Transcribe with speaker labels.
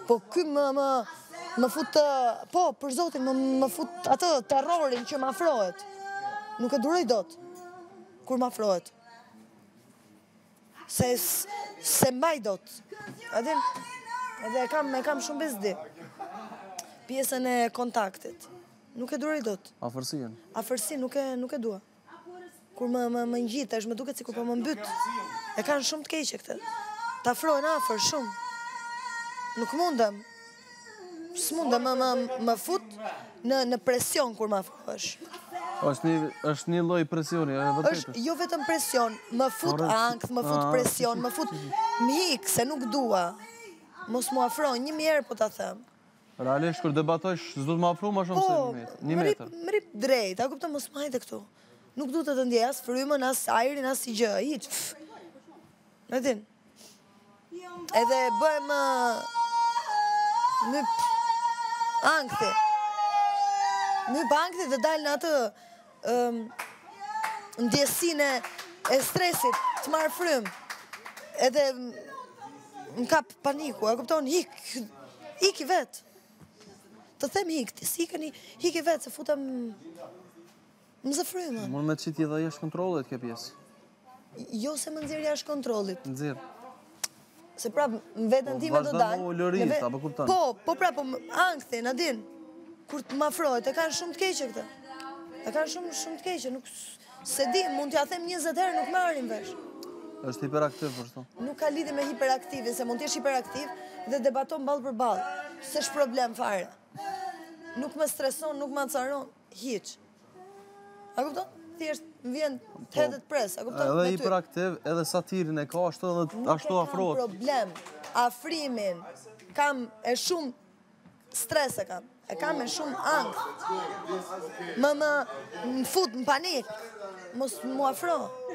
Speaker 1: Po ky më fut, po, për zotin, më fut atë terrorin që më afrohet. Nuk e duroj dot, kur më afrohet. Se mbaj dot. Adin, edhe e kam shumë bezdi. Pjesën e kontaktit. Nuk e duroj dot.
Speaker 2: Afërsien.
Speaker 1: Afërsi nuk e dua. Kur më ngjitesh, më duket sikur po më mbyt. E kanë shumë të keqe këtë. Ta afrohen afër shumë. Nuk mundem. S'mundem më fut në presion kur më afrohesh.
Speaker 2: Është një lloj presioni, e vërtetë.
Speaker 1: Është jo vetëm presion, më fut ankth, më fut presion, më fut mik se nuk dua. Mos mu afro, 1 herë po ta them.
Speaker 2: Realisht kur debatojsh, s'do të më afro më shumë se 1 metër.
Speaker 1: Më rip drejt, a kupton, mos më hajde këtu. Nuk du të ndjej as frymën, as ajrin, as si gjë, hiç. E din. Edhe bëhem myp ankthi. Myp ankthi dhe dal në atë ndjesinë e stresit, të marr frymë. Edhe më kap paniku, e kupton, hik i vet. Të them hik, hik i vet, se futem më zë frymë.
Speaker 2: Mund me të qiti edhe jashtë kontrollit kjo pjesë.
Speaker 1: Jo se më nxjerr jashtë kontrollit.
Speaker 2: Nxjerr.
Speaker 1: Se prap në vetën time do dal.
Speaker 2: Vazhdo lërit, apo kupton?
Speaker 1: Po prap, ankthi, Nadin. Kur të më afrohet, e kanë shumë të keqe këtë. E kanë shumë të keqe, nuk se di, mund t'ja them 20 herë, nuk marrin vesh.
Speaker 2: Është hiperaktiv për shto.
Speaker 1: Nuk ka lidhje me hiperaktivin, se mund t'jesh hiperaktiv dhe debaton ballë për ballë. S'është problem fare. Nuk më streson, nuk më acaron, hiç. A kupton? Thjesht më vjen të hedhet pres, a kupton?
Speaker 2: Edhe hiperaktiv, edhe satirin e ka, ashtu afrohet.
Speaker 1: Nuk e kam problem, afrimin, kam e shumë stres e kam e shumë ankth. Më fut në panik, mos mu afro.